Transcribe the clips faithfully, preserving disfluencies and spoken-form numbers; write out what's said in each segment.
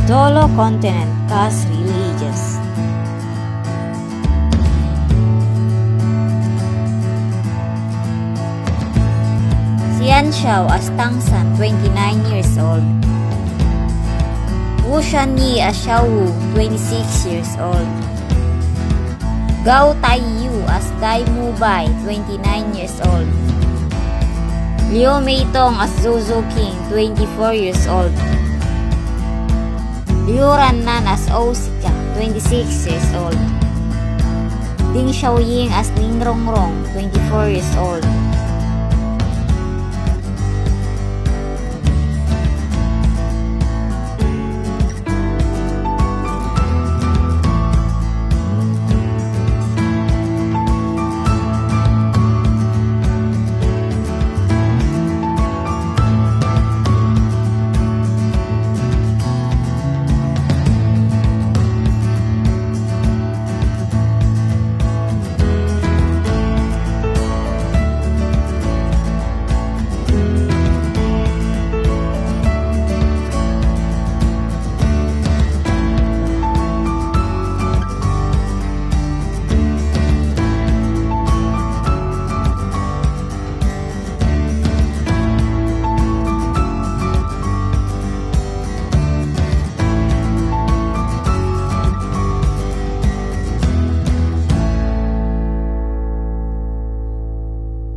Dolo continent cast religious. Xian Xiao as Tangsan, twenty-nine years old. Wu Shanyi as Xiao Wu, twenty-six years old. Gao Taiyu as Dai Mubai, twenty-nine years old. Liu Meitong as Zuzu King, twenty-four years old. Liu Rannan as Osika, twenty-six years old. Ding Xiaoying as Ning Rongrong, twenty-four years old.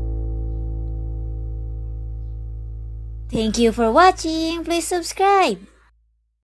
Thank you for watching. Please subscribe.